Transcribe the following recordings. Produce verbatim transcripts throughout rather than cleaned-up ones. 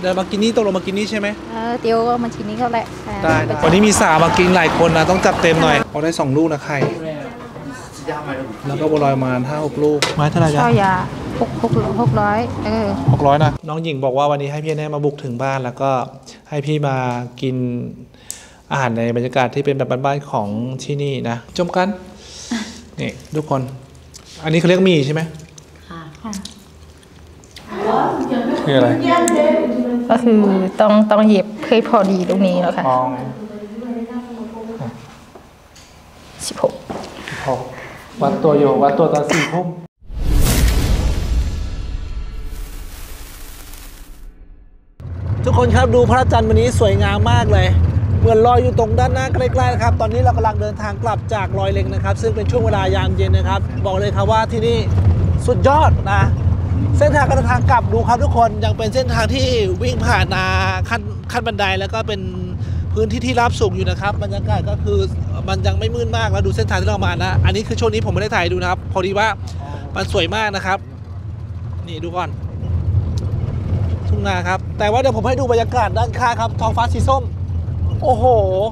เดี๋ยวมากินนี่ตกลงมากินนี่ใช่ไหมเออเตียวก็มากินนี่ก็แหละได้วันนี้มีสาวมากินหลายคนนะต้องจัดเต็มหน่อยเอาได้สองลูกนะไข่แล้วก็บัวลอยมาห้าหกลูกไม้เท่าไหร่จ๊ะข้าวยาหกหกหกร้อยเออหกร้อยนะน้องหญิงบอกว่าวันนี้ให้พี่แน่มาบุกถึงบ้านแล้วก็ให้พี่มากินอาหารในบรรยากาศที่เป็นแบบบ้านๆของที่นี่นะจมกันนี่ทุกคนอันนี้เขาเรียกมีใช่ไหมค่ะคืออะไรก็คือต้องต้องเย็บให้พอดีตรงนี้แล้วค่ะสิบหกสิบหกวัดตัวโยวัดตัวตอนสี่ทุ่มทุกคนครับดูพระจันทร์วันนี้สวยงามมากเลยเหมือนลอยอยู่ตรงด้านหน้าใกล้ๆนะครับตอนนี้เรากำลังเดินทางกลับจากลอยเล็งนะครับซึ่งเป็นช่วงเวลายามเย็นนะครับบอกเลยครับว่าที่นี่สุดยอดนะเส้นทางการเดินทางกลับดูครับทุกคนยังเป็นเส้นทางที่วิ่งผ่านนาขั้นขั้นบันไดแล้วก็เป็นพื้นที่ที่ราบสูงอยู่นะครับบรรยากาศก็คือมันยังไม่มืดมากแล้วดูเส้นทางที่เรามานะอันนี้คือช่วงนี้ผมไม่ได้ถ่ายดูนะครับพอดีว่ามันสวยมากนะครับนี่ดูก่อนทุ่งนาครับแต่ว่าเดี๋ยวผมให้ดูบรรยากาศด้านข้างครับท้องฟ้าสีส้มโอ้โห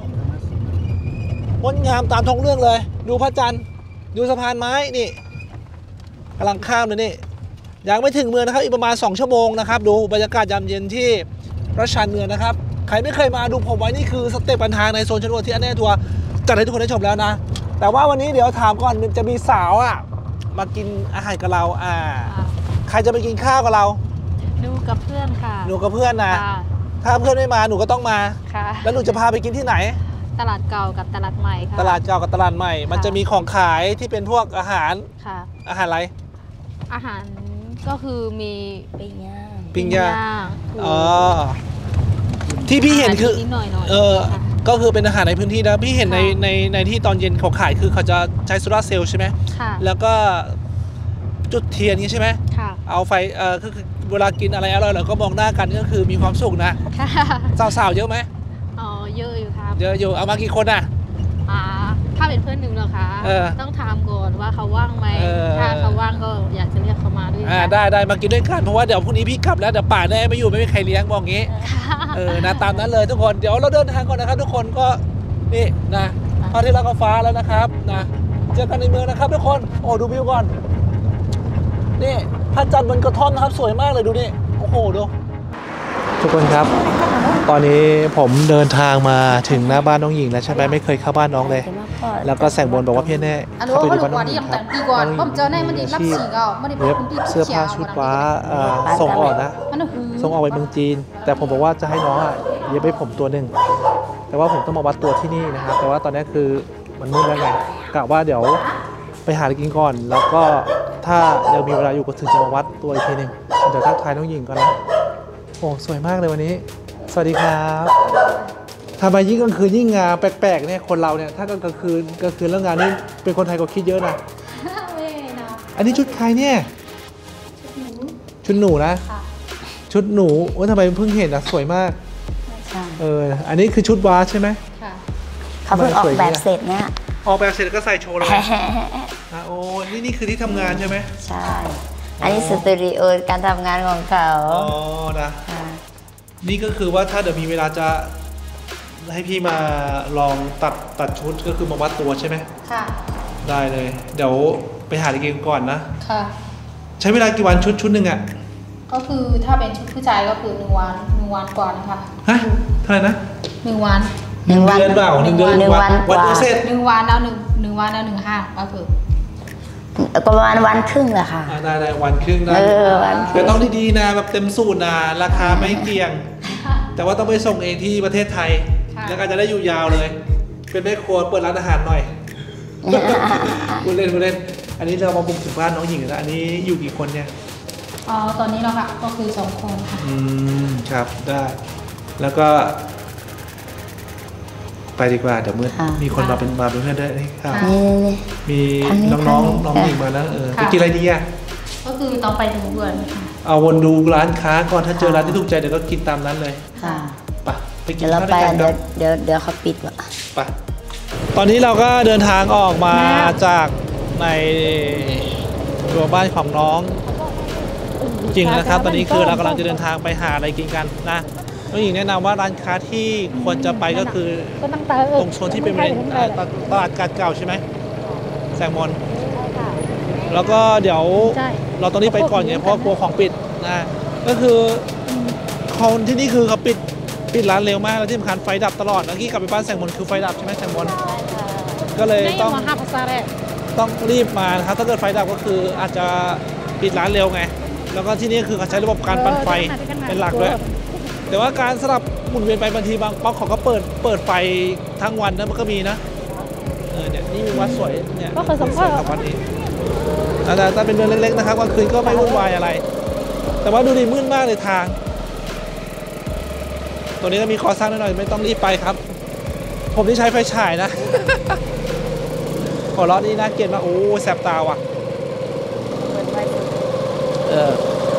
งดงามตามท้องเรื่องเลยดูพระจันทร์ดูสะพานไม้นี่กำลังข้ามเลยนี่ยังไม่ถึงเมืองนะครับอีกประมาณสองชั่วโมงนะครับดูบรรยากาศยามเย็นที่ราชาเมืองนะครับใครไม่เคยมาดูผมไว้นี่คือสเต็ปบันทางในโซนชลบุรีที่อันแน่ทัวร์จัดให้ทุกคนได้ชมแล้วนะแต่ว่าวันนี้เดี๋ยวถามก่อนจะมีสาวอ่ะมากินอาหารกับเราอ่าใครจะไปกินข้าวกับเราหนูกับเพื่อนค่ะหนูกับเพื่อนนะถ้าเพื่อนไม่มาหนูก็ต้องมาค่ะแล้วหนูจะพาไปกินที่ไหนตลาดเก่ากับตลาดใหม่ค่ะตลาดเก่ากับตลาดใหม่มันจะมีของขายที่เป็นพวกอาหารค่ะอาหารอะไรอาหารก็คือมีปิ้งย่างปิ้งย่างอ๋อที่พี่เห็นคือเออก็คือเป็นอาหารในพื้นที่นะพี่เห็นในในในที่ตอนเย็นเขาขายคือเขาจะใช้โซลาร์เซลล์ใช่ไหมค่ะแล้วก็จุดเทียนนี้ใช่ไหมค่ะเอาไฟเออก็คือเวลากินอะไรอร่อยเราก็มองหน้ากันก็คือมีความสุขนะสาวๆเยอะไหมอ๋อเยอะอยู่ครับเยอะอยู่เอามากี่คนอ่ะอ่าถ้าเป็นเพื่อนหนึ่งเหรอคะต้องถามก่อนว่าเขาว่างไหมถ้าเขาว่างก็อยากจะเรียกเขามาด้วยอ่าได้ได้มากินด้วยกันเพราะว่าเดี๋ยวพรุ่งนี้พี่กลับแล้วเดี๋ยวป่าแน่ไม่อยู่ไม่มีใครเลี้ยงบอกงี้เออนะตามนั้นเลยทุกคนเดี๋ยวเราเดินทางก่อนนะครับทุกคนก็นี่นะพระอาทิตย์รับฟ้าแล้วนะครับนะเจอกันในเมืองนะครับทุกคนโอ้ดูวิวก่อนนี่พระจันทร์บนกระท่อมนะครับสวยมากเลยดูนี่โอ้โหดูทุกคนครับตอนนี้ผมเดินทางมาถึงหน้าบ้านน้องหญิงแล้วใช่ไหมไม่เคยเข้าบ้านน้องเลยแล้วก็แสงบนบอกว่าพี่แน่เข้าไปดูบ้านน้องหญิงครับน้องหญิงที่เว็บเสื้อผ้าชุดว้าส่งออกนะส่งออกไปเมืองจีนแต่ผมบอกว่าจะให้น้องอ่ะเย็บให้ผมตัวหนึ่งแต่ว่าผมต้องมาวัดตัวที่นี่นะครับแต่ว่าตอนนี้คือมันมืดแล้วไงกะว่าเดี๋ยวไปหาอะไรกินก่อนแล้วก็ถ้ายังมีเวลาอยู่ก็ถึงจะมาวัดตัวอีกทีหนึ่งเดี๋ยวทักทายน้องหญิงก่อนนะโอ้สวยมากเลยวันนี้สวัสดีครับทำไมยิ่งกลางคืนยิ่งงามแปลกๆเนี่ยคนเราเนี่ยถ้ากลางคืนกลางคืนเรื่องงานนี่เป็นคนไทยก็คิดเยอะนะอันนี้ชุดใครเนี่ยชุดหนูนะชุดหนูว่าทำไมเพิ่งเห็นอ่ะสวยมากเอออันนี้คือชุดว้าใช่ไหมเขาเพิ่งออกแบบเสร็จเนี่ยออกแบบเสร็จก็ใส่โชว์เลยโอ้นี่นี่คือที่ทำงานใช่ไหมใช่อันนี้สตูดิโอการทำงานของเขาอ๋อนะนี่ก็คือว่าถ้าเดี๋ยวมีเวลาจะให้พี่มาลองตัดตัดชุดก็คือมาวัดตัวใช่ไหมค่ะได้เลยเดี๋ยวไปหาอะไรกินก่อนนะค่ะใช้เวลากี่วันชุดชุดหนึ่งอ่ะก็คือถ้าเป็นชุดผู้ชายก็คือหนึ่งวันหนึ่งวันก่อนนะคะฮะเท่าไหร่นะหนึ่งวันหนึ่งเดือนเปล่าหนึ่งเดือนหนึ่งวันวันเสร็จหนึ่งวันแล้วหนึ่งหนึ่งวันแล้วหนึ่งห้าก็คือประมาณวันครึ่งแหละค่ะได้ได้วันครึ่งนะแต่ต้องดีๆนะแบบเต็มสูตรนะราคาไม่เกี่ยงแต่ว่าต้องไปส่งเองที่ประเทศไทยแล้วก็จะได้อยู่ยาวเลยเป็นแม่ครัวเปิดร้านอาหารหน่อยกูเล่นกูเล่นอันนี้เรามาบุกถึงบ้านน้องหญิงแล้วอันนี้อยู่กี่คนเนี่ยอ๋อตอนนี้เราค่ะก็คือสองคนค่ะอืมครับได้แล้วก็ไปดีกว่าเดี๋ยวมืดมีคนมาเป็นมาเป็นเพื่อนด้วยนี่ครับมีน้องๆน้องหญิงมาแล้วเออไปกินอะไรดีอ่ะก็คือต้องไปดูก่อนเอาวนดูร้านค้าก่อนถ้าเจอร้านที่ถูกใจเดี๋ยวก็กินตามนั้นเลยค่ะไปไปกินข้าวด้วยกันครับเดี๋ยวเดี๋ยวเขาปิดว่ะไปตอนนี้เราก็เดินทางออกมาจากในตัวบ้านของน้องริงๆนะครับตอนนี้คือเรากำลังจะเดินทางไปหาอะไรกินกันนะน้องหญิงแนะนำว่าร้านค้าที่ควรจะไปก็คือตรงโซนที่เป็นบริเวณตลาดกาดเก่าใช่ไหมแซงมอนแล้วก็เดี๋ยวเราต้องรีบไปก่อนไงเพราะกลัวของปิดนะก็คือคนที่นี่คือเขาปิดปิดร้านเร็วมากแล้วที่สำคัญไฟดับตลอดเมื่อกี้กลับไปบ้านแซงมอนคือไฟดับใช่ไหมแซงมอนก็เลยต้องต้องรีบมานะครับถ้าเกิดไฟดับก็คืออาจจะปิดร้านเร็วไงแล้วก็ที่นี่คือเขาใช้ระบบการปั่นไฟเป็นหลักด้วยแต่ว่าการสลับหมุนเวียนไปบางทีบางป๊อกเขาก็เปิดเปิดไฟทั้งวันนะมันก็มีนะเออเนี่ยนี่มีวัดสวยเนี่ยสวยครับวัดนี้แต่ถ้าเป็นเมืองเล็กๆนะครับกลางคืนก็ไม่วุ่นวายอะไรแต่ว่าดูดิมืดมากเลยทางตัวนี้ก็มีคอสร้างหน่อยไม่ต้องรีบไปครับผมที่ใช้ไฟฉายนะขอร้อนนี่น่าเกลียดมากโอ้แสบตาว่ะเออ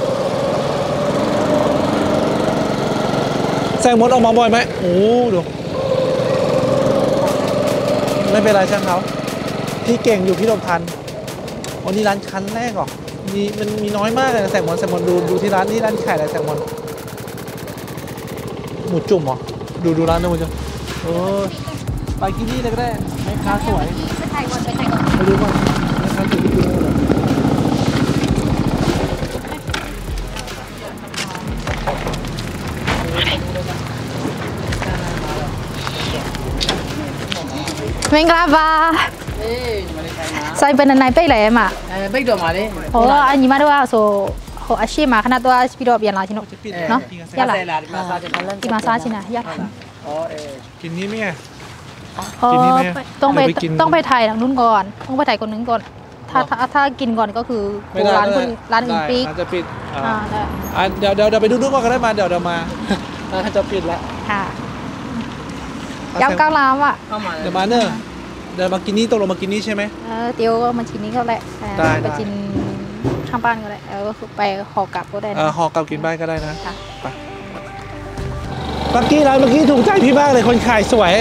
แซงมดออกมาบ่อยไหมโอ้ดูไม่เป็นไรช่างเขาพี่เก่งอยู่พี่หลบทันวันนี้ร้านคันแรกหรอมีมันมีน้อยมากเลยนะแซงมอนแซงมอนดูดูที่ร้านนี่ร้านขายอะไรแซงมอนหมูจุ่มเหรอดูดูร้านนะคุณผู้ชมเออไปกินนี่เลยก็ได้แม่ค้าสวยไปถ่ายก่อนไปถ่ายก่อนไปดูก่อนแม่ค้าสวยที่ดูเลย Mengapa? Saya pernah naik pelai mak. Baik dong mari. Oh, ini mana doa so. Oh, asyik mak. Karena doa spirit biar lah cino. No? Ya lah. Di masa cina. Ya. Oh, eh. กินนี้ไหมอ๋อต้องไปต้องไปถ่ายหลังนู้นก่อนต้องไปถ่ายคนนึงก่อนถ้าถ้าถ้ากินก่อนก็คือร้านคนร้านอื่นปิดจะปิดอ่าได้เดี๋ยวเดี๋ยวเดี๋ยวไปดูดูก่อนก็ได้มาเดี๋ยวเดี๋ยวมาถ้าจะปิดแล้วค่ะยำเกาเหลาอ่ะเดี๋ยวมาเนอะเดี๋ยวมากินนี่ตกลงมากินนี่ใช่ไหมเออเตียวมากินนี้ก็แหละไปกินข้างบ้านก็ได้เออก็คือไปห่อกลับก็ได้เออห่อกลับกินบ้านก็ได้นะไปเมื่อกี้ร้านเมื่อกี้ถูกใจพี่มากเลยคนขายสวย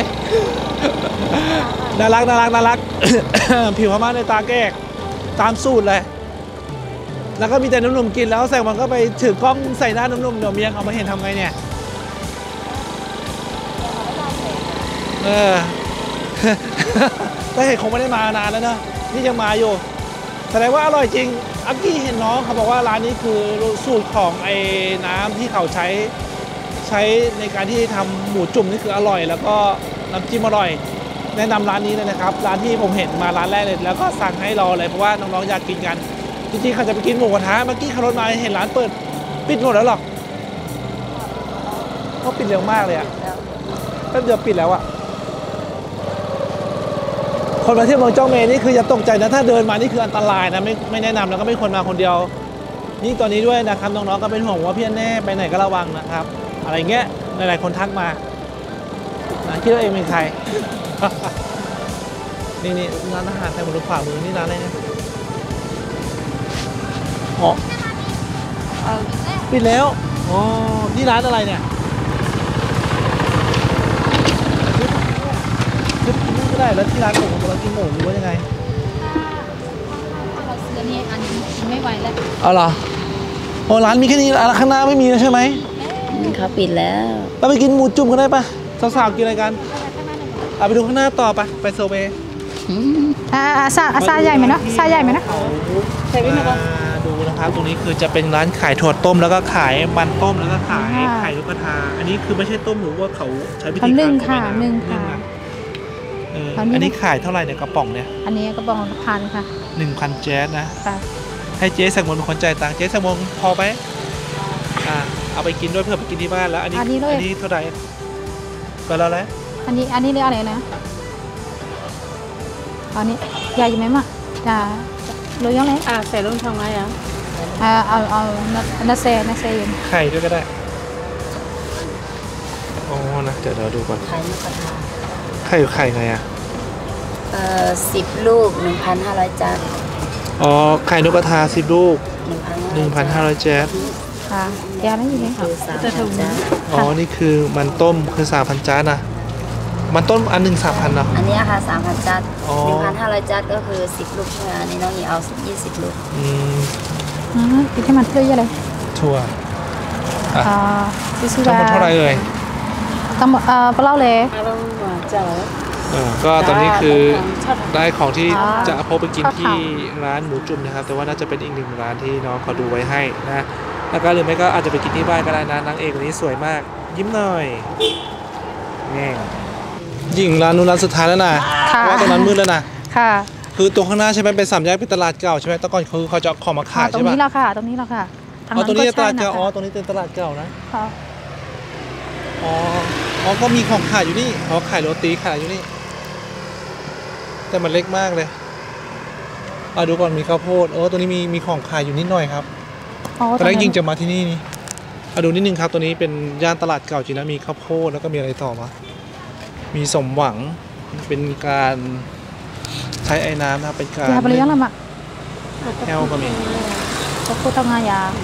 น่ารักน่ารักน่ารัก ผิวพม่าในตาแก้กตามสูตรเลยแล้วก็มีแต่นุ่มๆกินแล้วแซงมันก็ไปถือกล้องใส่หน้านุ่มๆเดี๋ยวเมียเขามาเห็นทำไงเนี่ยเออ ถ้าเห็นคงไม่ได้มานานแล้วเนอะนี่ยังมาอยู่แสดงว่าอร่อยจริงอักกี้เห็นน้องเขาบอกว่าร้านนี้คือสูตรของไอ้น้ำที่เขาใช้ใช้ในการที่ทำหมูจุ่มนี่คืออร่อยแล้วก็น้ำจิ้มอร่อยแนะนำร้านนี้เลยนะครับร้านที่ผมเห็นมาร้านแรกเลยแล้วก็สั่งให้รอเลยเพราะว่าน้องๆอยากกินกันจริงๆเขาจะไปกินหมูกระทะเมื่อกี้ขับรถมาเห็นร้านเปิดปิดหมดแล้วหรอกเขาปิดเร็วมากเลยอะแป๊บเดียวปิดแล้วอะคนมาเที่ยวเมืองจ้องเมย์นี่คืออย่าตกใจนะถ้าเดินมานี่คืออันตรายนะไม่ไม่แนะนำแล้วก็ไม่ควรมาคนเดียวนี่ตอนนี้ด้วยนะครับน้องๆก็เป็นห่วงว่าพี่แน่ไปไหนก็ระวังนะครับอะไรเงี้ยหลายๆคนทักมาคิดว่าเองเป็นใคร นี่นี่ร้านอาหารทางบนขวามือนี่ร้านอะไรเนี่ยอ๋อปิดแล้วอ๋อนี่ร้านอะไรเนี่ยก็ได้แล้วที่ร้านผมเรากินหมูหรือว่ายังไงเราซื้อนี่อันนี้กินไม่ไหวแล้วเอาเหรอโอ้ร้านมีแค่นี้ร้านข้างหน้าไม่มีแล้วใช่ไหมเขาปิดแล้วเราไปกินหมูจุ่มกันได้ปะสาวๆกินอะไรกันเอาไปดูข้างหน้าต่อไปไปโซเบอ่าซาซาใหญ่ไหมเนาะซาใหญ่ไหมนะใช่ไหมครับดูนะครับตรงนี้คือจะเป็นร้านขายถั่วต้มแล้วก็ขายมันต้มแล้วก็ขายไข่ลูกกระทาอันนี้คือไม่ใช่ต้มหรือว่าเขาใช้วิธีการนึ่งค่ะนึ่งค่ะอันนี้ขายเท่าไหร่เนี่ยกระป๋องเนี่ยอันนี้กระป๋องพันค่ะหนึ่งพันแจ๊สนะให้เจ๊สังมนเป็นคนจ่ายตังค์เจ๊สังมนพอไหมอ่าเอาไปกินด้วยเพื่อไปกินที่บ้านแล้วอันนี้อันนี้เท่าไหร่ไปแล้วแหละอันนี้อันนี้เรียกอะไรนะอันนี้ใหญ่ไหมมั้งจ้าเลยยังไงอ่าใส่ลงทำไงอ่ะอ่าเอาเอานาเซนาเซยไข่ด้วยก็ได้โอ้นะเดี๋ยวเราดูก่อนไข่นกกระทาไข่ไข่ไงอ่ะเอ่อสิบลูกหนึ่งพันห้าร้อยจานอ๋อไข่นกกระทาสิบลูกหนึ่งพันห้าร้อยแจ๊สค่ะยาอะไรอยู่เนี่ยจะถูกอ๋อนี่คือมันต้มคือสามพันจานนะมันต้มอันหนึ่งสามพันเนาะอันนี้ค่ะสามพันจานหนึ่งพันห้าร้อยจานก็คือสิบลูกใช่ไหมอันนี้น้องอีเอายี่สิบลูกอืมอืมกินให้มันเท่าไหร่ถั่วอ่ะอ่าที่ชื่อทั้งหมว่าดเท่าไหร่เอ่ยทั้งหมดเอ่อปลาเล่าเลยอารมณ์ว่าเจ๋อเออก็ตอนนี้คือได้ของที่อ่าจะเอาพกไปกินข้าวที่ขาร้านหมูจุ่มนะครับ แต่ว่าน่าจะเป็นอีกหนึ่งร้านที่น้องเขาดูไว้ให้นะแล้วก็หรือไม่ก็อาจจะไปกินที่บ้านก็ได้นะนางเอกคนนี้สวยมาก ยิ้มหน่อยแง่ยิงร้านนู้นร้านสุดท้ายแล้วนะเพค่ะราะว่าตรงนั้นมืดแล้วนะค่ะคือตรงข้างหน้าใช่ไหมเป็นสามแยกเป็นตลาดเก่าใช่ไหมแต่ก่อนคือเขาจะเอาของมาขายตรใช่งปะนี้แล้วค่ะ ตรงนี้แล้วค่ะทางอ๋อนั้นตรงนี้ตลาดใช่เก่านะคะอ๋อตรงนี้เป็นตลาดเก่านะค่ะอ๋ออ๋อก็มีของขายอยู่นี่เขาขายโรตีขายอยู่นี่แต่มันเล็กมากเลยมาดูก่อนมีข้าวโพดเออตัวนี้มีมีของขายอยู่นิดหน่อยครับอ๋อตอนแรกตรงยินั้งนจะมาที่นี่นี่มาดูนิดนึงครับตัวนี้เป็นย่านตลาดเก่าจริงนะมีข้าวโพดแล้วก็มีอะไรต่อวะมีสมหวังเป็นการใช้ไอ้น้ำนะครับเป็นการยาไปเลี้ยงละมั้งแอลก็มีก็พูดทำงานยา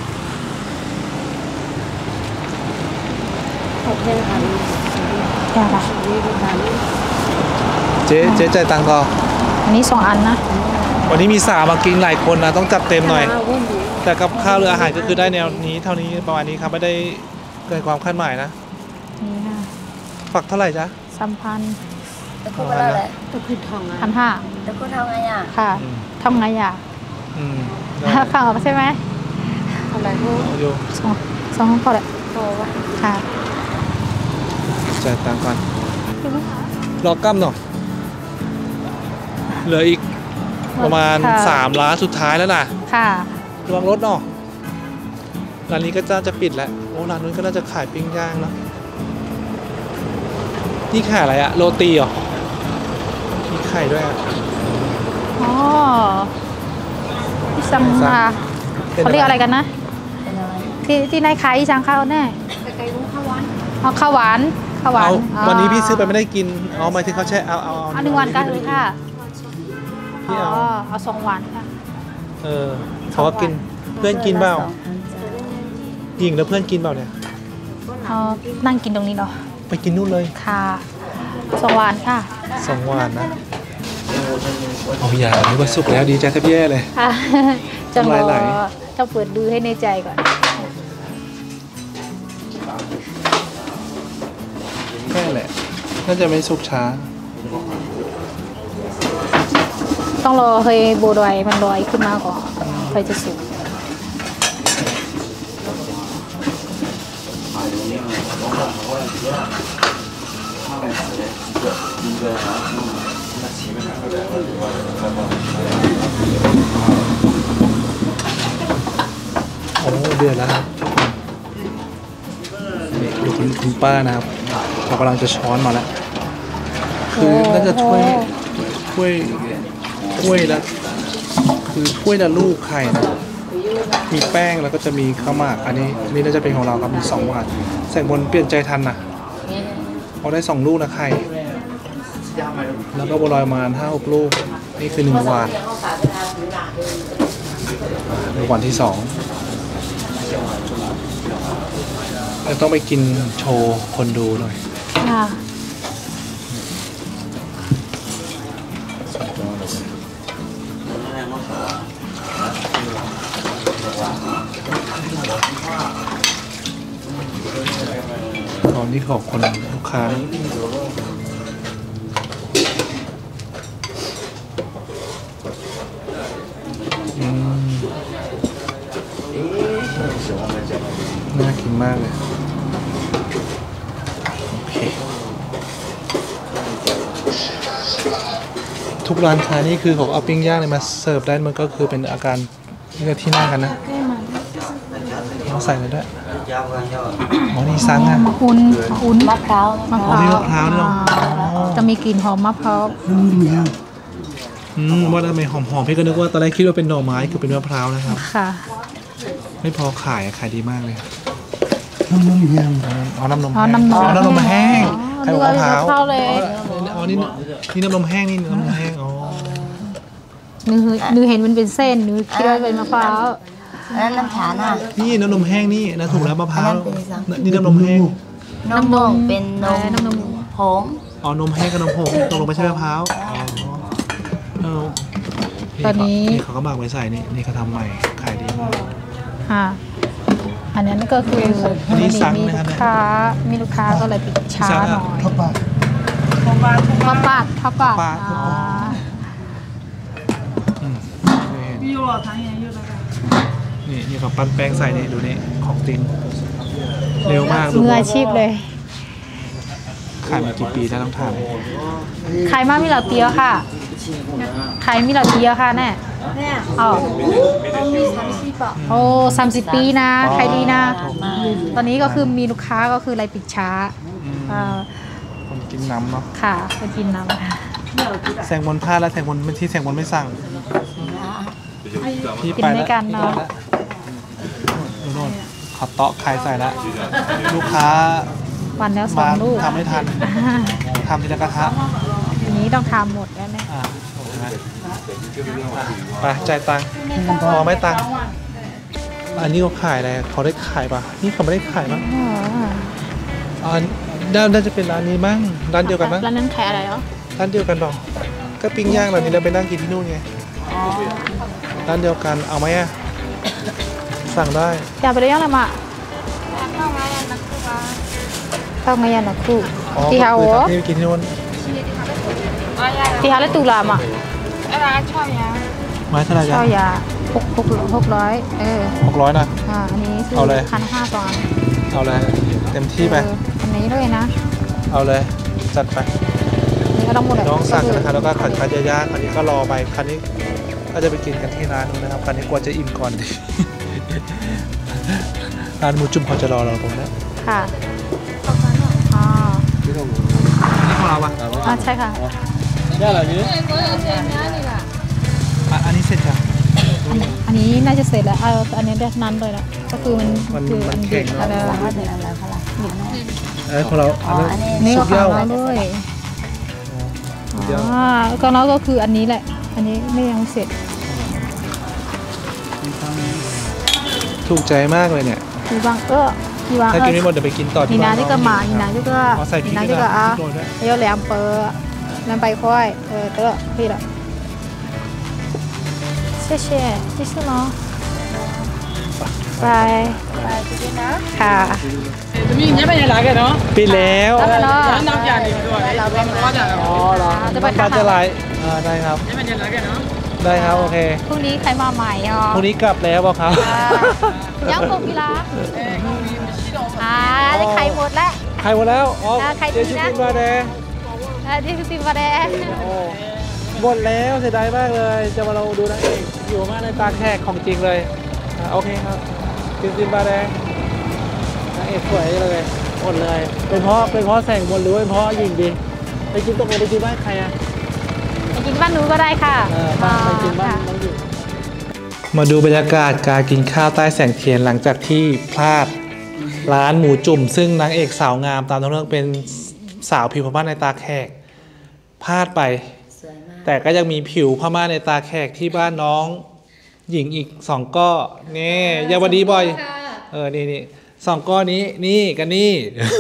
โอเคค่ะยาค่ะนี่ดีค่ะเจ๊เจ๊จ่ายตังค์ก่อนอันนี้สองอันนะวันนี้มีสาวมากินหลายคนนะต้องจัดเต็มหน่อยวุ่นดีแต่กับข้าวหรืออาหารก็คือได้แนวนี้เท่านี้ประมาณนี้ครับไม่ได้เกินความคาดหมายนะนี่ค่ะฝักเท่าไหร่จ๊ะสามพันตะคุบอะไรตะพื้นทองอ่ะพันห้าตะคุทำไงอ่ะค่ะอืมทำไงยาอืมได้ฟังออกใช่ไหมอะไรพวกเอาอยู่สองสองพอเลยโตวะค่ะจ่ายตังค์ก่อนรอกั้มหน่อยเหลืออีกประมาณค่ะสามร้านสุดท้ายแล้วนะค่ะระวังรถเนาะร้านนี้ก็จะจะปิดแล้วโอ้ร้านนู้นก็น่าจะขายปิ้งย่างเนาะนี่ขายอะไรอะโรตีเหรอมีไข่ด้วยอะอ๋อที่สังสั่งมาเป็นเขาเรียกอะไรกันนะเป็นอะไรที่ที่นายขายที่สังข้าวแน่ไก่วุ้นข้าวหวานเอาข้าวหวานข้าวหวานเอาอ๋อวันนี้พี่ซื้อไปไม่ได้กินเอาหมายถึงเขาแช่เอาเอาเอาหนึ่งวันกันเลยค่ะพี่อ๋อเอาเอาสองวันค่ะเออเขาก็กินเพื่อนกินเปล่าสองพันจ้ะหญิงแล้วเพื่อนกินเปล่าเนี่ยเอานั่งกินตรงนี้เนาะไปกินนู่นเลยค่ะสองวันค่ะสองวันนะเอาอย่าไม่ว่าสุกแล้วดีใจแทบแย่เลยค่ะจะรน้ำลายไหลอจะเปิดดูให้ในใจก่อนแค่แหละน่าจะไม่สุกช้าต้องรอให้โบดอยมันลอยขึ้นมาก่อนค่อยจะสุกโอ้เดือดแล้วครับนี่ดูคุณคุณป้านะครับเขากำลังจะช้อนมาแล้ว คือน่าจะถ้วยถ้วยถ้วยละคือถ้วยละลูกไข่นะมีแป้งแล้วก็จะมีข้าวหมากอันนี้นี่น่าจะเป็นของเราครับมีสองบาทแสงบนเปลี่ยนใจทันนะเอาได้สองลูกนะไข่แล้วก็บัวลอยมาห้าหกลูกนี่คือหนึ่งวันหนึ่งวันที่สองแล้วต้องไปกินโชว์คนดูหน่อยค่ะตอนนี้ขอบคนลูกค้านะอืมน่ากินมากเลย โอเค ทุกร้านค้านี่คือเขาเอาปิ้งย่างเลยมาเสิร์ฟได้มันก็คือเป็นอาการที่เราที่นั่งกันนะเอาใส่เลยด้วยอ๋อนี่ซังอ่ะอุ่นอุ่นมะพร้าวมะพอ๋อร้าวมีมะพร้าวด้วยเหรออ๋อจะมีกลิ่นหอมมะพร้าวอืมว่าทำไมหอมๆพี่ก็นึกว่าตอนแรกคิดว่าเป็นหน่อไม้คือเป็นมะพร้าวนะครับค่ะไม่พอขายอะขายดีมากเลยน้ำนมแห้งอ๋อน้ำนมอ๋อแห้งน้ำนมอ๋อน้ำนมแห้งอ๋อไข่มะพร้าวนึกว่าเป็นมะพร้าวเลยอ๋อนี่นี่น้ำนมแห้งนี่น้ำนมแห้งอ๋อนึกนึกเห็นมันเป็นเส้นนึกคิดว่าเป็นมะพร้าวอันนั้นน้ำฉาน่ะนี่น้ำนมแห้งนี่นะถูกแล้วมะพร้าวอันนั้นเป็นสังนี่น้ำนมแห้งนมนมเป็นนมน้ำนมผงอ๋อนมแห้งกับนมผงตกลงไม่ใช่มะพร้าวอ๋อเออตอนนี้นี่เขาก็หมักไว้ใส่นี่นี่เขาทำใหม่ขายดีมากค่ะ ออันนั้นก็คืออันนี้สั่งมีไหมครัลูบกค้ามีลูกค้าก็เลยปิดช้าหน่อยข้าวปลาข้าวปาดข้าวปาดข้าวปาดอ่าอืมนี่นี่เขาปั้นแป้งใส่นี่ดูนี่ของจริงเร็วมากมืออาชีพเลยขายมากี่ปีแล้วต้องถามขายมามีเหล่าเตียวค่ะขายมีเหล่าเตียวค่ะแน่อ๋อโอ้สามสิบปีนะขายดีนะ ตอนนี้ก็คือมีลูกค้าก็คืออะไรปิดช้าอ่าคนกินน้ำเนาะค่ะไปกินน้ำค่ะแซงบนพลาดแล้วแซงบนไม่ที่แซงบนไม่สั่งพี่กินไปด้วยกันเนาะดูโน่นขอเตาะใครใส่ละลูกค้าวันแล้วสอมางลูกทำไม่ทันทำทีละกระทะอันนี้ต้องทำหมดแล้วเนี่ยอ่าโอเคไหมอ่ะไปจ่ายตังค์พอไหม่ตังค์อันนี้เขาขายอะไรเขาได้ขายปะนี่เขาไม่ได้ขายมั้งอ๋ออ๋อน่าน่าจะเป็นร้านนี้มั้งร้านเดียวกันมั้งร้านนั้นขายอะไรเหรอร้านเดียวกันเปล่าก็ปิ้งย่างเหล่านี้เราไปนั่งกินที่นู่นไงร้านเดียวกันเอาไหมอะสั่งได้อยากไปเลี้ยงอะไรมาข้าวไงยันนักคู่อ๋อที่ก็เฮาคือเหรอทำที่ไปกินที่นู่นที่เฮาและตูรามอ่ะไม้เท่าไหร่ช่จ๊ะอยาหกหกหกร้อยเออหกร้อยนะอ่าอันนี้คือเอาเลยพันห้าสองอันเอาเลยเต็มที่ไปเอออันนี้เลยนะเอาเลยจัดไปนี่ก็ต้องหมดเลยน้องสั่งนะครับแล้วก็ขัดคัดยาๆคันนี้ก็รอไปคันนี้ก็จะไปกินกันที่ร้านนู้นนะครับคันนี้กลัวจะอิ่มก่อน ร้านหมูจุ่มเขาจะรอเราตรงนี้ค่ะอ๋อนี่ของเราปะอ่าใช่ค่ะนี่อะไรนี้อันนี้เสร็จจ้ะอันนี้อันนี้น่าจะเสร็จแล้วเอาอันนี้ได้นั้นเลยละก็คือมันมันคือมันอันแข็เด็งกเนอะอะไรเออของเราอันนั้นนี่สุก็กขเย้าองเราด้วยสุกเย้าอ๋อของเราก็คืออันนี้แหละ อันนี้ไม่ยังเสร็จถูกใจมากเลยเนี่ยพี่บางเออพี่บางถ้าเอกินอไม่หมดเดี๋ยวไปกินต่อนี่ที่นะบ้านนี่ก็มานี่นะนี่ก็อ๋อใส่พริกนี่นะด้วยนี่ก็อ่ะโรยด้วยเดี๋ยวแหลมเปอร์แหลมไปค่อยเออเตอะพี่ละเชี่ยเชี่ยที่สุดเนาะไปไปจริงๆนะค่ะมีเงี้ยไปยังไงกันเนาะปิดแล้วแล้วก็เนาะร้านน้ำยาดีด้วยเราไปมาอ๋อเหรอจะไปปลาทำจะอะไรลายอ่าได้ครับเงี้ยไปยังไงกันเนาะได้ครับโอเคพรุ่งนี้ใครมาใหม่อ๋อพรุ่งนี้กลับแล้วบอกครับอ่ายังคงกีฬาอ่าจะไข่หมดแล้วใครหมดแล้วอ๋ออ่าใครดีเดี๋ยวชินะคกี้มาแดงอ่าที่ซิมบาแดงโอ้หมดแล้วเสียดายมากเลย จะมาเราดูนะเอกอยู่มากในตาแขกของจริงเลยอ่าโอเคครับซิมซิมบาแดงนางเอกสวยเลยหมดเลย เป็นเพราะเป็นเพราะแสงบนหรือเป็นเพราะหญิงดีไปกินตรงไหนไปกินบ้านใครอ่ะไปกินบ้านหนูก็ได้ค่ะเออบ้านไปกินบ้านค่ะน้องหญิงมาดูบรรยากาศการกินข้าวใต้แสงเทียนหลังจากที่พลาดร้านหมูจุ่ม ซึ่งนางเอกสาวงามตามท้องเรื่องเป็นสาวผิวพม่าในตาแขกพลาดไปสวยมากแต่ก็ยังมีผิวพม่าในตาแขกที่บ้านน้องหญิงอีกสองก้อนี่อย่าวันดีบ่อยเออนี่นี่สองก้อนี้นี่กันนี่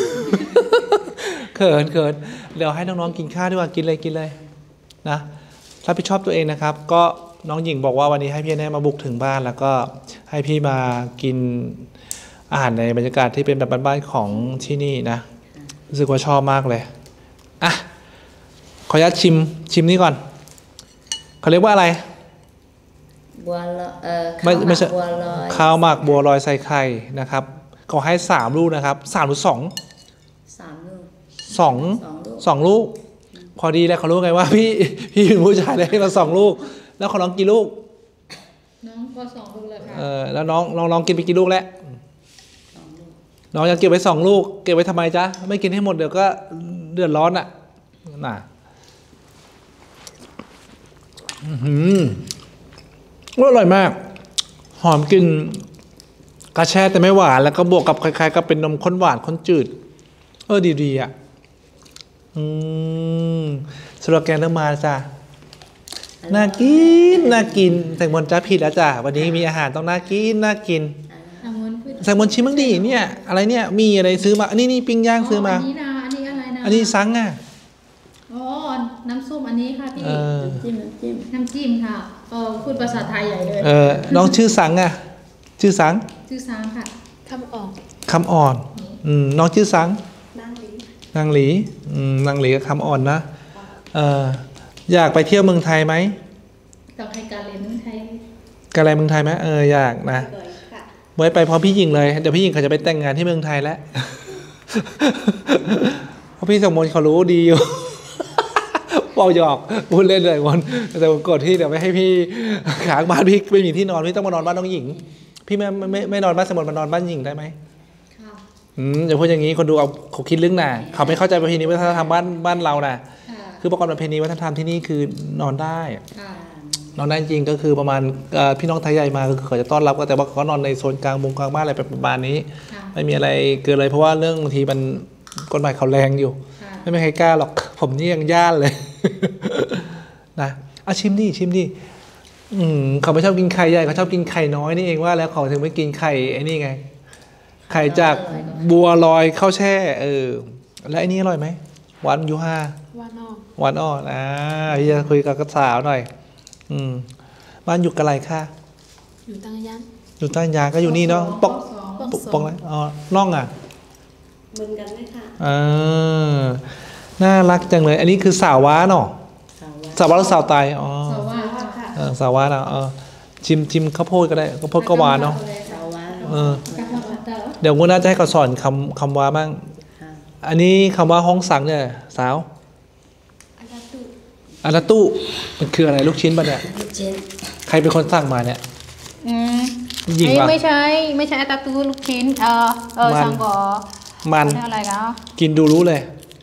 เขินเขินเดี๋ยวให้น้องๆกินข้าวดีกว่ากินเลยกินเลยนะรับผิดชอบตัวเองนะครับ ก็น้องหญิงบอกว่าวันนี้ให้พี่แน่มาบุกถึงบ้านแล้วก็ให้พี่มากินอาหารในบรรยากาศที่เป็นแบบบ้านๆของที่นี่นะรู้สึกว่าชอบมากเลยอ่ะขออนุญาตชิมชิมนี่ก่อนเขาเรียกว่าอะไรบัวลอยเอ่อไม่ไม่ใช่บัวลอยข้าวหมักบัวลอยใส่ไข่นะครับเขาให้สามลูกนะครับสามหรือสองสามลูกสองสองลูกสองลูก พอดีแล้วเขารู้ไงว่าพี่พี่เป็นผู้ชายเลยให้มาสองลูก แล้วเขาน้องกี่ลูกน้องพอสองลูกเลยค่ะเออแล้วน้องน้องน้องกินไปกี่ลูกแล้วน้องยังเก็บไว้สองลูก เก็บไว้ทำไมจ๊ะไม่กินให้หมดเดี๋ยวก็เดือดร้อนอ่ะน่ะอื้อหืออร่อยมาก หอมกลิ่นกระแช่แต่ไม่หวานแล้วก็บวกกับคล้ายๆกับเป็นนมข้นหวานข้นจืด เออดีๆอ่ะอืมสโลแกนเริ่มมาแล้วจ้ะน่ากินน่ากินแตงโมจ้าผิดแล้วจ้ะวันนี้มีอาหารต้องน่ากินน่ากินแตงโมชิมบ้างดิเนี่ย อะไรเนี่ยมีอะไรซื้อมาอันนี้นี่ปิ้งย่างซื้อมาอันนี้นะอันนี้อะไรนะอันนี้ซังอ่ะอ๋อน้ำส้มอันนี้ค่ะพี่เออจิ้มน้ำจิ้มน้ำจิ้มค่ะเออพูดภาษาไทยใหญ่เลยเออน้องชื่อซังอ่ะชื่อซังชื่อซางค่ะคำออกคำอ่อนอืมน้องชื่อสังนางหลีนางหลีอืมนางหลีกับคำอ่อนนะเอออยากไปเที่ยวเมืองไทยไหมอยากให้การเรียนเมืองไทยการอะไรเมืองไทยไหมเอออยากนะไว้ไปพร้อมพี่หญิงเลยเดี๋ยวพี่หญิงเขาจะไปแต่งงานที่เมืองไทยแล้ว เพราะพี่สมมติเขารู้ดีอยู่ บอกหยอกพูดเล่นเลยวันแต่กดที่เดี๋ยวไม่ให้พี่ขางบ้านพี่ไม่มีที่นอนพี่ต้องมานอนบ้านน้องหญิงพี่ไม่ไม่ไม่นอนบ้านสมมติมานอนบ้านหญิงได้ไหมอืมอย่าพูดอย่างนี้คนดูเอาเขาคิดเรื่องหนาเขาไม่เข้าใจประเพณีวัฒนธรรมบ้านบ้านเรานะคือประกอบประเพณีวัฒนธรรมที่นี่คือนอนได้นอนได้จริงก็คือประมาณพี่น้องไทยใหญ่มาเขาจะต้อนรับก็แต่ว่าเขานอนในโซนกลางมุงกลางบ้านอะไรประมาณนี้ไม่มีอะไรเกินเลยเพราะว่าเรื่องบางทีมันกฎหมายเขาแรงอยู่ไม่มีใครกล้าหรอกผมนี่ยังย่านเลย นะเอาชิมดิชิมดิอืมเขาไม่ชอบกินไข่ใหญ่เขาชอบกินไข่น้อยนี่เองว่าแล้วเขาถึงไม่กินไข่ไอ้นี่ไงไข่จากบัวลอยข้าวแช่เออแล้วไอ้นี่อร่อยไหมหวานยูฮาว่านอกหวานอ่อนอ่าพี่จะคุยกับกระสาวหน่อยอืมบ้านอยู่กะไรค่ะอยู่ตั้งยันอยู่ใต้ยางก็อยู่นี่เนาะปอกปอกปอกอะไรอ๋อน่องอ่ะเหมือนกันไหมคะอ่าน่ารักจังเลย อันนี้คือสาวว้าเนาะสาวว้าหรือสาวไตอ๋อสว่าค่ะเออสาวว้าเนาะเออชิมชิมข้าวโพดก็ได้ข้าวโพดก็หวานเนาะเออเดี๋ยวกูน่าจะให้เขาสอนคำคำว้าบ้างอันนี้คำว่าห้องสังเนี่ยสาวอาราตุมันคืออะไรลูกชิ้นป่ะเนี่ยใครเป็นคนสั่งมาเนี่ยหญิงนี่ป่ะไม่ใช่ไม่ใช่ตาตูลูกชิ้นเออเออสังกอมันอะไรกันกินดูรู้เลย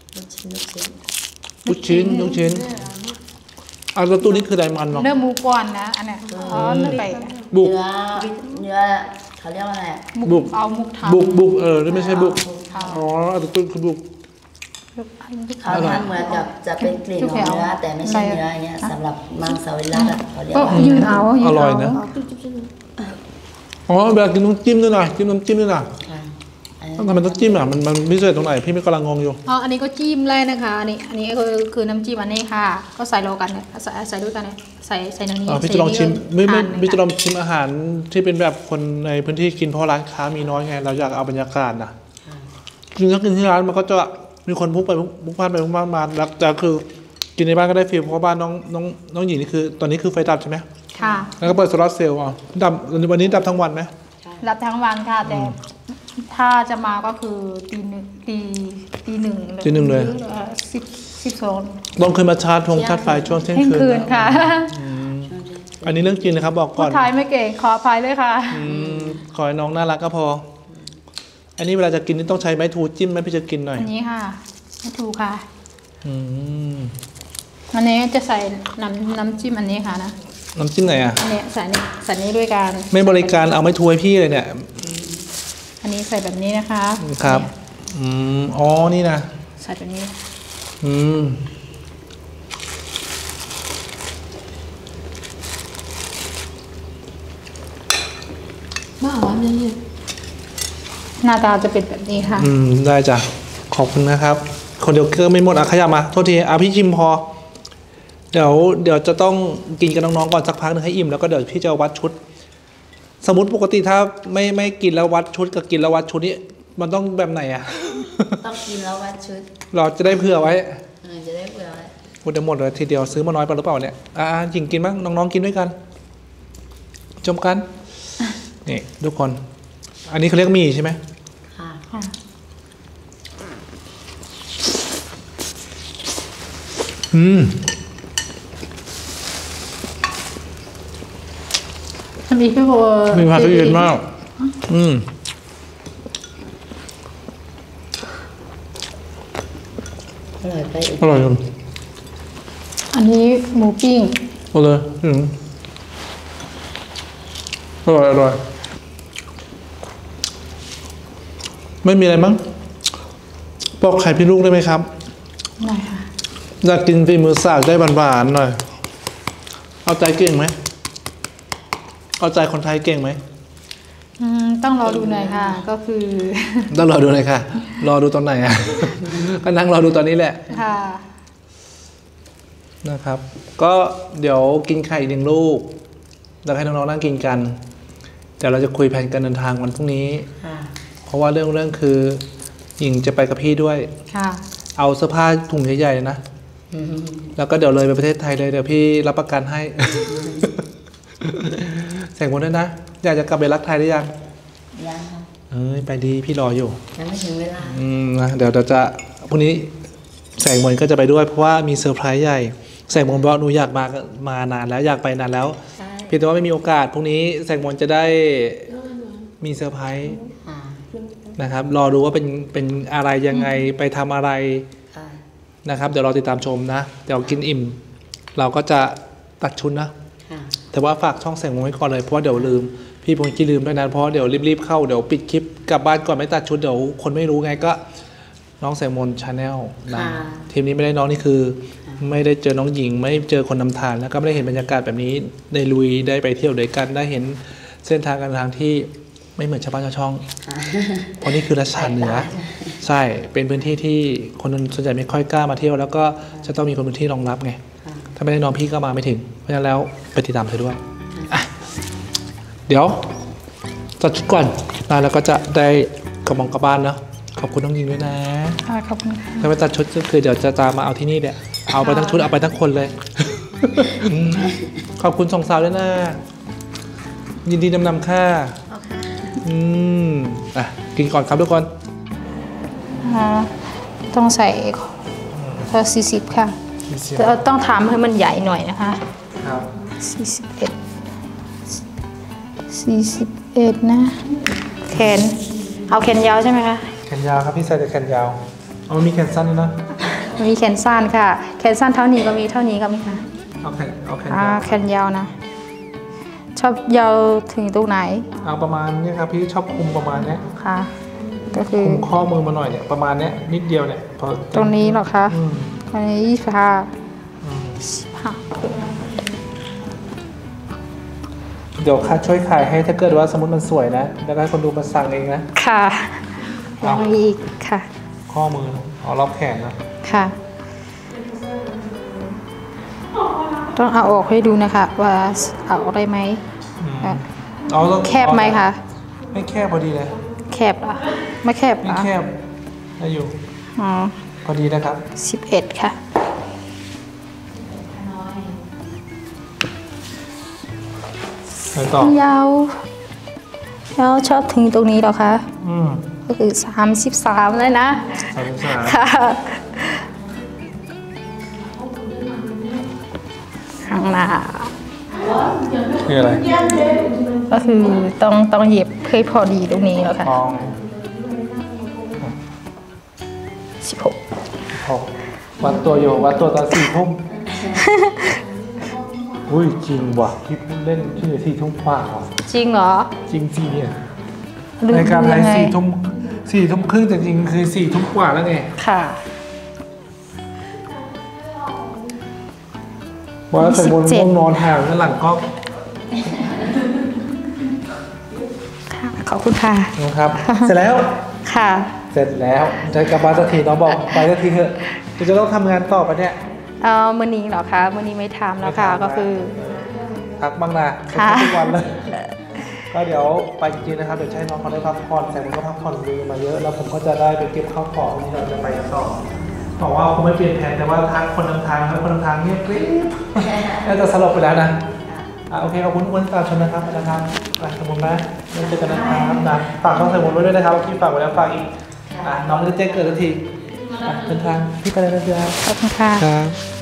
ลูกชิ้นลูกชิ้นอาราตุนี่คือไดมันเนาะเนื้อหมูก่อนนะอันเนี้ยอ๋อเนื้อไก่บุกเนื้อเนื้อเขาเรียกว่าอะไรอะบุกเอามุกทาบุกบุกเออนี่ไม่ใช่บุกอ๋ออาราตุคือบุกเขาทำเหมือนกับจะเป็นกลิ่นของเนื้อแต่ไม่ใช่เนื้ออย่างเงี้ยสำหรับมังสวิรัติอะเขาเรียกก็ว่ายืนเอายืนอเอาร่อยนะอ๋อเวลากินน้ำจิ้มด้วยหน่อยจิ้มน้ำจิ้มด้วยหน่อยค่ะอันต้องทำเป็นน้ำจิ้มอ่ะมันมันพิเศษตรงไหนพี่ไม่กำลังงงอยู่อ๋ออันนี้ก็จิ้มเลยนะคะอันนี้อันนี้คือคือน้ำจิ้มอันนี้ค่ะ ก็ใส่โลกันเนี่ยใส่ใส่ด้วยกันเนี่ยใส่ใส่ในนี้อ๋อพี่จะลองชิมไม่ไม่ทานเลยพี่จะลค่ะองชิมอาหารที่เป็นแบบคนในพื้นที่กินเพราะร้านค้ามีน้อยไงเราอยากเอาบรรยากาศนะจริงๆถ้ากินที่ร้านมันก็จะมีคนพุกไปพุกพลาดไปพุกพลาดมาแล้วแต่คือกินในบ้านก็ได้ฟีลเพราะว่าบ้านน้องน้องน้องหญิงนี่คือตอนนี้คือไฟดับใช่ไหมค่ะแล้วก็เปิดโซลาร์เซลล์อ่ะดับวันนี้ดับทั้งวันไหมรับทั้งวันค่ะแต่ถ้าจะมาก็คือตีหนึ่งตีตีหนึ่งตีหนึ่งเลยหรืออ่อสิบสิบสองต้องเคยมาชาร์จทงชาร์จไฟช่วงเที่ยงเที่ยงคืคืนนค่ะอันนี้เรื่องจริงนะครับบอกพูก่ดอนไทยไม่เก่งขออภัยเลยค่ะอืมขอให้น้องน่ารักก็พอ อันนี้เวลาจะกินนี่ต้องใช้ไม้ถูจิ้มไหมพี่จะกินหน่อยอันนี้ค่ะไม่ถูกค่ะอืมอันนี้จะใส่น้ำน้ำจิ้มอันนี้ค่ะนะน้ำจิ้มไหนอ่ะอันนี้ใส่นี่ใส่นี้ด้วยกันไม่บริการเอาไม้ถูให้พี่เลยเนี่ยอันนี้ใส่แบบนี้นะคะครับ อืมอ๋อนี่นะใส่แบบนี้อืมมาเอาอันนี้หน้าตาจะเป็นแบบนี้ค่ะอืมได้จ้ะขอบคุณนะครับ คนเดียวเกลือไม่หมดอ่ะขยับมาโทษทีอ่ะพี่ชิมพอ เดี๋ยวเดี๋ยวจะต้องกินกับน้องๆก่อนสักพักหนึงให้อิ่มแล้วก็เดี๋ยวพี่จะวัดชุด สมมติปกติถ้าไม่ไม่กินแล้ววัดชุดกับกินแล้ววัดชุดนี่มันต้องแบบไหนอ่ะต้องกินแล้ววัดชุดเราจะได้เผื่อไว้เออจะได้เผื่อไว้พูดจะหมดเลยทีเดียวซื้อมาน้อยไปหรือเปล่าเนี่ยอ่าจริงกินบ้างน้องๆกินด้วยกันชมกันนี่ทุกคน อันนี้เขาเรียกหมี่ใช่ไหมค่ะค่ะอืมทำอีกพี่โบมีผักที่เย็นมาก อืมอร่อยไปอีกอร่อยจังอันนี้หมูปิ้งเอาเลยอืมอร่อยอร่อยไม่มีอะไรมั้งบอกไข่พี่ลูกได้ไหมครับหน่อยค่ะอยากกินฝีมือสาวได้หวานๆหน่อย เอาใจเก่งไหม เอาใจคนไทยเก่งไหมอืมต้องรอดูหน่อยค่ะ ก็คือต้องรอดูเลยค่ะ รอดูตอนไหนอ่ะ ก็นั่งรอดูตอนนี้แหละค่ะนะครับ ก็เดี๋ยวกินไข่หนึ่งลูกแล้วให้น้องๆนั่งกินกันเดี๋ยวเราจะคุยแผนการเดินทางวันพรุ่งนี้ค่ะเพราะว่าเรื่องเรื่องคือหญิงจะไปกับพี่ด้วยค่ะเอาเสื้อผ้าถุงใหญ่ๆเลยนะอืมแล้วก็เดี๋ยวเลยไปประเทศไทยเลยเดี๋ยวพี่รับประกันให้ แสงมนต์ด้วยนะ อยากจะกลับไปรักไทยได้ยังยังค่ะเอ้ยไปดีพี่รออยู่ยังไม่ถึงเวลาอืมนะเดี๋ยวเราจะพรุ่งนี้แสงมนต์ก็จะไปด้วยเพราะว่ามีเซอร์ไพรส์ใหญ่แสงมนต์บอกหนูอยากมามานานแล้วอยากไปนานแล้วใช่เพียงแต่ว่าไม่มีโอกาสพรุ่งนี้แสงมนต์จะได้มีเซอร์ไพรส์ค่ะนะครับรอดูว่าเป็นเป็นอะไรยังไงไปทำอะไรค่ะนะครับเดี๋ยวเราติดตามชมนะเดี๋ยวกินอิ่ม เราก็จะตัดชุดนะค่ะแต่ว่าฝากช่องแสงมนต์ไว้ก่อนเลยเพราะว่าเดี๋ยวลืมพี่พงกี้ลืมด้วยนะเพราะเดี๋ยวรีบๆเข้าเดี๋ยวปิดคลิปกลับบ้านก่อนไม่ตัดชุดเดี๋ยวคนไม่รู้ไงก็น้องแสงมนต์ชาแนลนะทีมนี้ไม่ได้น้องนี่คือ ไม่ได้เจอน้องหญิงไม่เจอคนนำทางแล้วก็ไม่ได้เห็นบรรยากาศแบบนี้ได้ลุยได้ไปเที่ยวด้วยกันได้เห็นเส้นทางการทางที่ไม่เหมือนชาวบ้านชาวช่องค่ะเพราะนี่คือราชาเหนือใช่เป็นพื้นที่ที่คนส่วนใหญ่ไม่ค่อยกล้ามาเที่ยวแล้วก็จะต้องมีคนพื้นที่รองรับไงค่ะถ้าไม่ได้น้องพี่ก็มาไม่ถึงเพราะฉะนั้นแล้วไปติดตามเธอด้วยอ่ะเดี๋ยวจัดชุดก่อนนะแล้วก็จะได้กระมองกลับบ้านเนาะขอบคุณน้องหญิงด้วยนะค่ะขอบคุณค่ะถ้าไม่ตัดชุดก็คือเดี๋ยวจะตามมาเอาที่นี่เนี่ยเอาไปทั้งชุดเอาไปทั้งคนเลย อืมขอบคุณสองสาวด้วยนะยินดีนำนำค่าโอเคอืมอ่ะกินก่อนครับทุกคนอ่าต้องใส่ก็สี่สิบค่ะแต่ต้องถามให้มันใหญ่หน่อยนะคะครับสี่สิบเอ็ดสี่สิบเอ็ดนะแขนเอาแขนยาวใช่ไหมคะแขนยาวครับพี่ใส่แต่แขนยาวเอามันมีแขนสั้นด้วยนะมีแขนสั้นค่ะ แขนสั้นเท่านี้ก็มีเท่านี้ก็มีค่ะเอาแขนเอาแขนอ่ายาวแขนยาวนะ ชอบยาวถึงตรงไหนเอาประมาณเนี้ยครับพี่ชอบคุมประมาณเนี้ยค่ะ ก็คือคุมข้อมือมาหน่อยเนี่ยประมาณเนี้ยนิดเดียวเนี่ยพอตรงนี้เหรอคะอืมตรงนี้ยี่สิบห้าอืมสิบห้าเดี๋ยวคัดช่วยขายให้ถ้าเกิดว่าสมมติมันสวยนะแล้วก็ให้คนดูมาสั่งเองนะค่ะเอายังมีอีกค่ะข้อมือเอารอบแขนนะค่ะ ต้องเอาออกให้ดูนะคะ ว่าเอาได้ไหมอืมอ่ะเอาต้องแคบไหมคะไม่แคบพอดีเลยแคบเหรอไม่แคบเหรไม่อแคบได้อยู่อ๋อพอดีนะครับสิบเอ็ดค่ะไปต่อยาว ยาวชอบถึงตรงนี้เหรอคะอืมก็คือสามสิบสามเลยนะสามสิบสามค่ะ ข้างหน้าคืออะไรก็คือต้องต้องเย็บให้พอดีตรงนี้แล้วค่ะมองสิบหกหกวัดตัวอยู่วัดตัวตอนสี่ทุ่มอุ้ยจริงว่ะพี่พูดเล่นชื่อสี่ทุ่มกว่าว่ะจริงเหรอจริงจริงเนี่ยดูในการไลยังฟ์ไงสี่ทุ่มสี่ทุ่มครึ่งแต่จริงคือสี่ทุ่มกว่าแล้วไงค่ะว่าแล้วใส่บนสิบเจ็ห้ดองนอนห่างกันหลังกล้องค่ะ ขอบคุณค่ะนะครับ เสร็จแล้วค่ะเสร็จแล้วจะกลับบ้านสักทีน้องบอกไปสักทีเถอะเดี๋ยวจะต้องทำงานต่อไปเนี่ยเออมื่อนี้เหรอคะมื่อนี้ไม่ทำแล้วค่ะไม่ทำก็คือพักบ้างนะค่ะทุกวันเลย ก็เดี๋ยวไปจริงๆนะครับเดี๋ยวจะให้น้องเขาได้พักผ่อนแต่ผมก็พักผ่อนดีมาเยอะแล้วผมก็จะได้ไปเก็บข้าวของที่เราจะไปต่อบอกว่าคงไม่เปลี่ยนแผนแต่ว่าทางคนนำทางครับคนนำทางเงียบกริ๊บน่าจะสลบไปแล้วนะอ่ะโอเคขอบคุณทุกคนที่ตามชมนะครับนะครับไปสมุนนะไว้เจอกันนะครับนะฝากช่องสมุนไว้ด้วยนะครับที่ฝากไว้แล้วฝากอีกอ่ะน้องจะแจ้งเกิดทันทีอ่ะเดินทางพี่ไปเลยนะจ๊ะขอบคุณค่ะครับ